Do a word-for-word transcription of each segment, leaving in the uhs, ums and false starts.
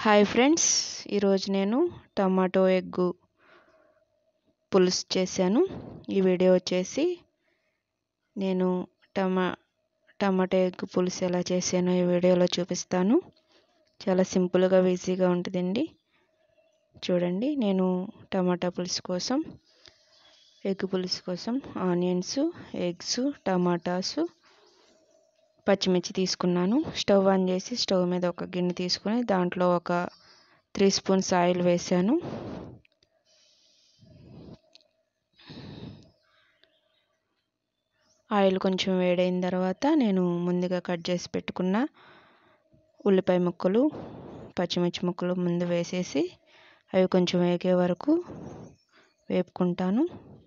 Hi friends, ఈరోజు నేను tomato egg పులుసు చేశాను. ఈ వీడియో వచ్చేసి నేను టమా టమాటో ఎగ్ పులుసు ఎలా చేశానో ఈ వీడియోలో చూపిస్తాను. చాలా సింపుల్గా ఈజీగా ఉంటుందండి. చూడండి, నేను టమాటా పులుసు కోసం ఎగ్ పులుసు కోసం ఆనియన్స్, ఎగ్స్, టమాటాస్, పచ్చిమిర్చి తీసుకున్నాను. స్టవ్ ఆన్ చేసి స్టవ్ మీద ఒక గిన్నె తీసుకొని దాంట్లో ఒక త్రీ స్పూన్స్ ఆయిల్ వేసాను. ఆయిల్ కొంచెం వేడైన తర్వాత నేను ముందుగా కట్ చేసి పెట్టుకున్న ఉల్లిపాయ ముక్కలు, పచ్చిమిర్చి ముక్కలు ముందు వేసేసి అవి కొంచెం వేగే వరకు వేపుకుంటాను.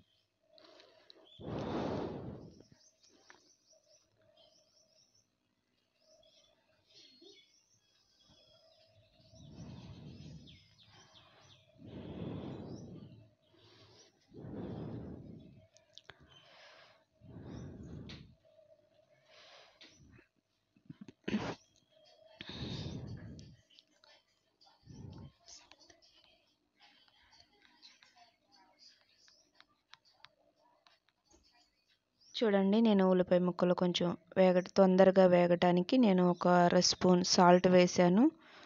చూడండి, నేను ఉల్లిపాయ ముక్కలు కొంచెం వేగ తొందరగా వేగటానికి నేను ఒక అర స్పూన్ సాల్ట్ వేసాను.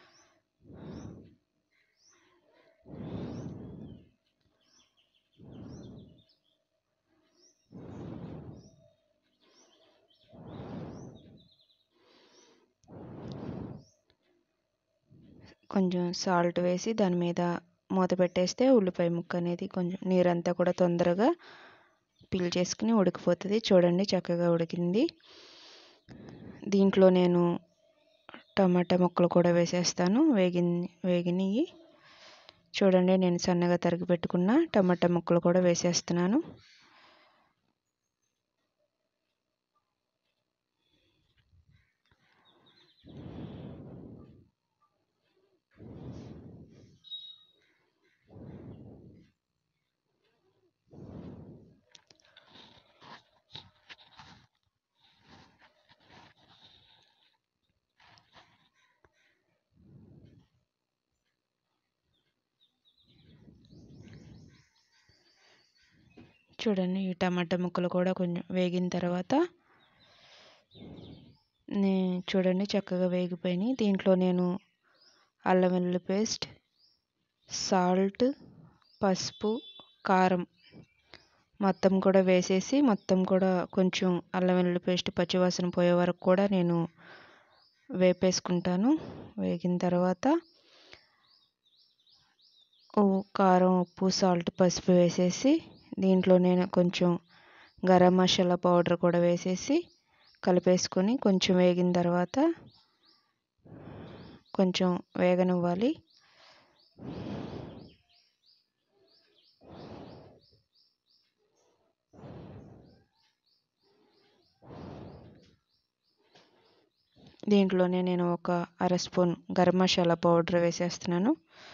కొంచెం సాల్ట్ వేసి దాని మీద మూత పెట్టేస్తే ఉల్లిపాయ ముక్క అనేది కొంచెం నీరంతా కూడా తొందరగా పీల్ చేసుకుని ఉడికిపోతుంది. చూడండి, చక్కగా ఉడికింది. దీంట్లో నేను టమాటా ముక్కలు కూడా వేసేస్తాను. వేగి వేగినవి చూడండి, నేను సన్నగా తరిగి పెట్టుకున్న టమాటా ముక్కలు కూడా వేసేస్తున్నాను. చూడండి, ఈ టమాటా ముక్కలు కూడా కొంచెం వేగిన తర్వాత నే చూడండి చక్కగా వేగిపోయినాయి. దీంట్లో నేను అల్లం వెల్లుల్లి పేస్ట్, సాల్ట్, పసుపు, కారం మొత్తం కూడా వేసేసి మొత్తం కూడా కొంచెం అల్లం వెల్లుల్లి పేస్ట్ పచ్చివాసన పోయే వరకు కూడా నేను వేపేసుకుంటాను. వేగిన తర్వాత కారం, ఉప్పు, సాల్ట్, పసుపు వేసేసి దీంట్లో నేను కొంచెం గరం మసాలా పౌడర్ కూడా వేసేసి కలిపేసుకొని కొంచెం వేగిన తర్వాత కొంచెం వేగనివ్వాలి. దీంట్లోనే నేను ఒక అర స్పూన్ గరం మసాలా పౌడర్ వేసేస్తున్నాను.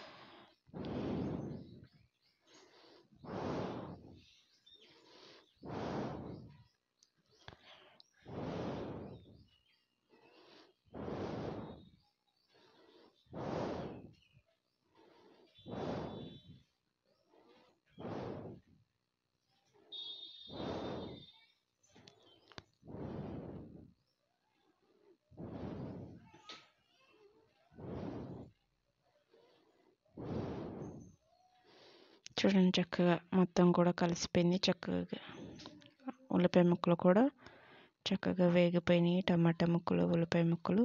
చూడండి, చక్కగా మొత్తం కూడా కలిసిపోయింది. చక్కగా ఉల్లిపాయ ముక్కలు కూడా చక్కగా వేగిపోయినాయి. టమాటా ముక్కలు, ఉల్లిపాయ ముక్కలు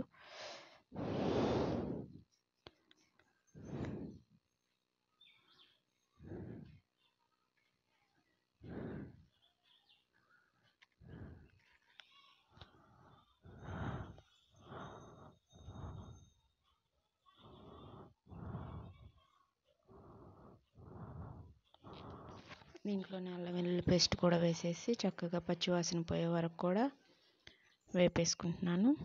దీంట్లోనే అల్లం వెల్లుల్లి పేస్ట్ కూడా వేసేసి చక్కగా పచ్చివాసన పోయే వరకు కూడా వేపేసుకుంటున్నాను.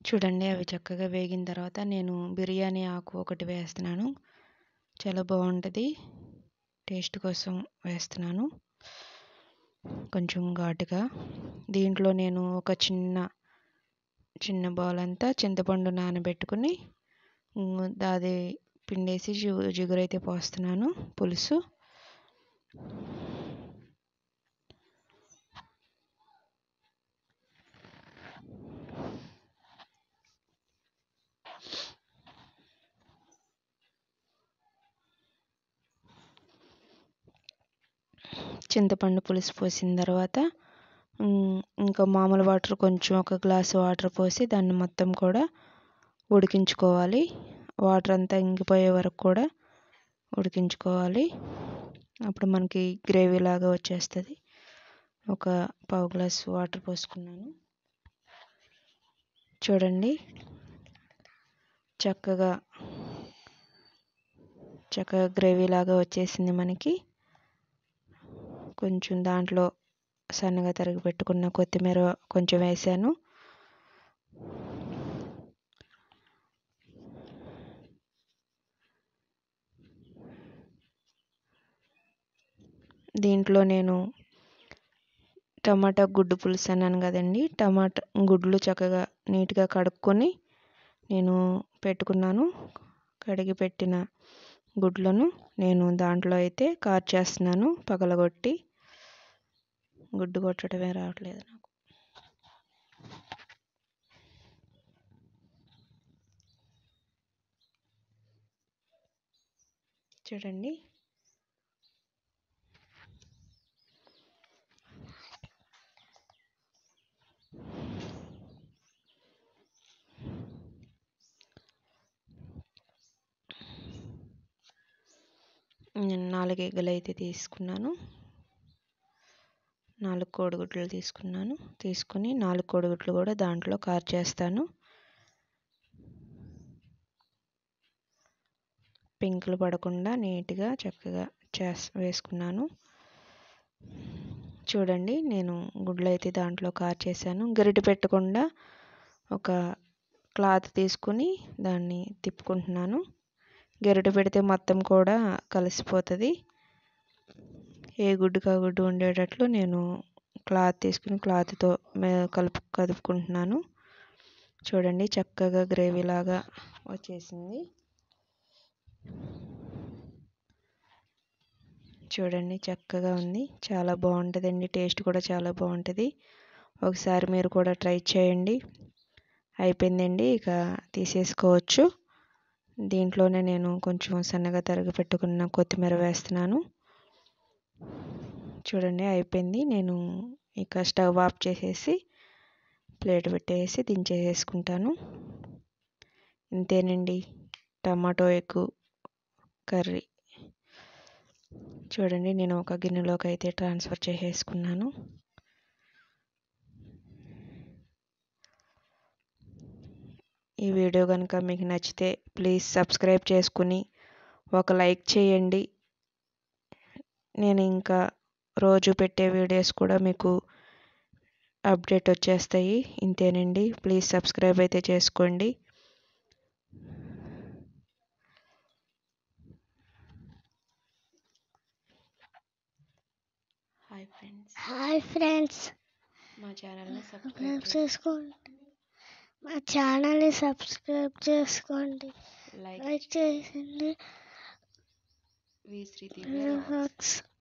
చూడండి అవి చక్కగా వేగిన తర్వాత నేను బిర్యానీ ఆకు ఒకటి వేస్తున్నాను. చాలా బాగుంటుంది, టేస్ట్ కోసం వేస్తున్నాను, కొంచెం ఘాటుగా. దీంట్లో నేను ఒక చిన్న చిన్న బౌల్ అంతా చింతపండు నానబెట్టుకుని అది పిండేసి జి జిగురైతే పోస్తున్నాను పులుసు. చింతపండు పులుసు పోసిన తర్వాత ఇంకా మామూలు వాటర్ కొంచెం ఒక గ్లాసు వాటర్ పోసి దాన్ని మొత్తం కూడా ఉడికించుకోవాలి. వాటర్ అంతా ఇంకిపోయే వరకు కూడా ఉడికించుకోవాలి. అప్పుడు మనకి గ్రేవీ లాగా వచ్చేస్తుంది. ఒక పావు గ్లాస్ వాటర్ పోసుకున్నాను. చూడండి చక్కగా చక్కగా గ్రేవీ లాగా వచ్చేసింది మనకి. కొంచెం దాంట్లో సన్నగా తరిగి పెట్టుకున్న కొత్తిమీర కొంచెం వేసాను. దీంట్లో నేను టమాటా గుడ్డు పులుసు అన్నాను కదండి, టమాటా గుడ్లు చక్కగా నీట్గా కడుక్కొని నేను పెట్టుకున్నాను. కడిగి పెట్టిన గుడ్లను నేను దాంట్లో అయితే కార్చేస్తున్నాను పగలగొట్టి. గుడ్డు కొట్టడమే రావట్లేదు నాకు. చూడండి నేను నాలుగు ఎగ్గులు అయితే తీసుకున్నాను. నాలుగు కోడిగుడ్లు తీసుకున్నాను. తీసుకుని నాలుగు కోడిగుడ్లు కూడా దాంట్లో కార్చేస్తాను. పెంకులు పడకుండా నీట్గా చక్కగా చేస్ వేసుకున్నాను. చూడండి నేను గుడ్లు అయితే దాంట్లో కార్చేసాను. గరిటె పెట్టకుండా ఒక క్లాత్ తీసుకుని దాన్ని తిప్పుకుంటున్నాను. గరిటె పెడితే మొత్తం కూడా కలిసిపోతుంది. ఏ గుడ్డుకా గుడ్డు ఉండేటట్లు నేను క్లాత్ తీసుకుని క్లాత్తో కలుపు కదుపుకుంటున్నాను. చూడండి చక్కగా గ్రేవీ లాగా వచ్చేసింది. చూడండి చక్కగా ఉంది, చాలా బాగుంటుందండి, టేస్ట్ కూడా చాలా బాగుంటుంది. ఒకసారి మీరు కూడా ట్రై చేయండి. అయిపోయిందండి, ఇక తీసేసుకోవచ్చు. దీంట్లోనే నేను కొంచెం సన్నగా తరిగి పెట్టుకున్న కొత్తిమీర వేస్తున్నాను. చూడండి అయిపోయింది. నేను ఇక స్టవ్ ఆఫ్ చేసేసి ప్లేట్ పెట్టేసి దించేసుకుంటాను. ఇంతేనండి టమాటో ఎగ్ కర్రీ. చూడండి నేను ఒక గిన్నెలోకి అయితే ట్రాన్స్ఫర్ చేసేసుకున్నాను. ఈ వీడియో కనుక మీకు నచ్చితే ప్లీజ్ సబ్స్క్రైబ్ చేసుకుని ఒక లైక్ చేయండి. నేను ఇంకా రోజు పెట్టే వీడియోస్ కూడా మీకు అప్డేట్ వచ్చేస్తాయి. ఇంతేనండి, ప్లీజ్ సబ్స్క్రైబ్ అయితే చేసుకోండి. హాయ్ ఫ్రెండ్స్ హాయ్ ఫ్రెండ్స్ మా ఛానల్ని సబ్స్క్రైబ్ చేసుకోండి. మా ఛానల్ని సబ్స్క్రైబ్ చేసుకోండి, లైక్ లైక్ చేయండి. వి శ్రీ దివ్య